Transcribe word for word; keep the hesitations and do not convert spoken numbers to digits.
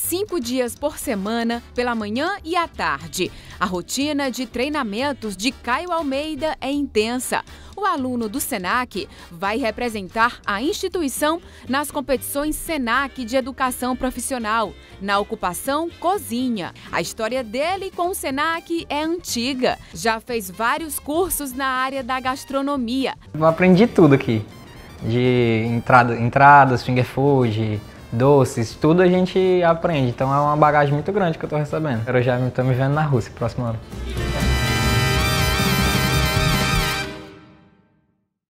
cinco dias por semana, pela manhã e à tarde. A rotina de treinamentos de Caio Almeida é intensa. O aluno do SENAC vai representar a instituição nas competições SENAC de Educação Profissional, na ocupação cozinha. A história dele com o SENAC é antiga. Já fez vários cursos na área da gastronomia. Eu aprendi tudo aqui, de entrada, entradas, finger food, doces, tudo a gente aprende. Então é uma bagagem muito grande que eu estou recebendo. Eu já estou me vendo na Rússia, próximo ano.